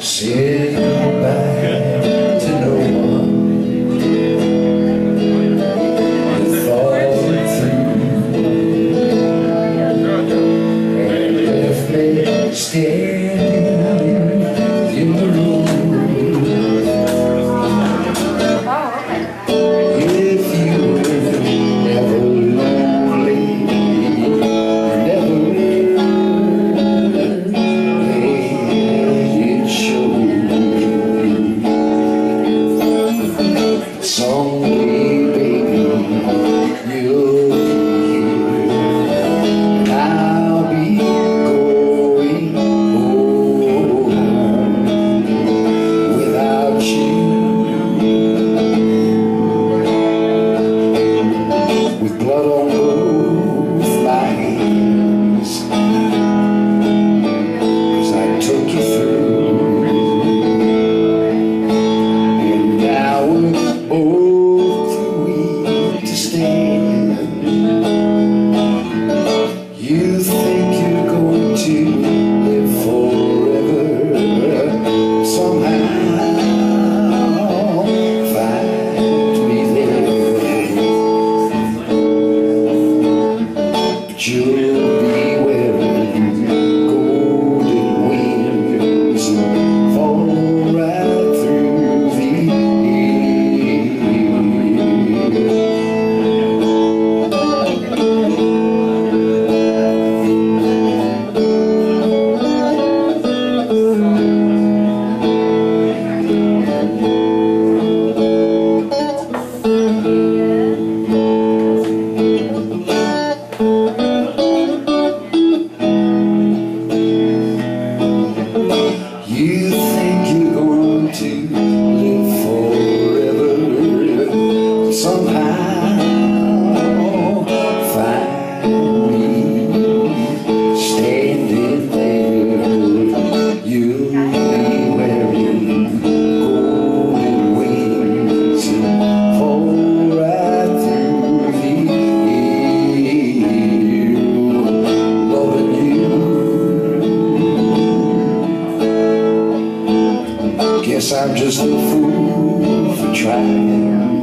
Said goodbye to no one. You thought it through and left me standing in the room. If you were never lonely, never someday, baby, you'll be here, and I'll be going home without you. With blood on both my hands, 'cause I took you through. Both too weak to stand. You think you're going to live forever, somehow find me there, but you'll be wearing golden wings and fall right through the You think you're going to live forever, somehow find me standing there. You'll be wearing golden wings and fall right through the air, loving you. Guess I'm just a fool for trying.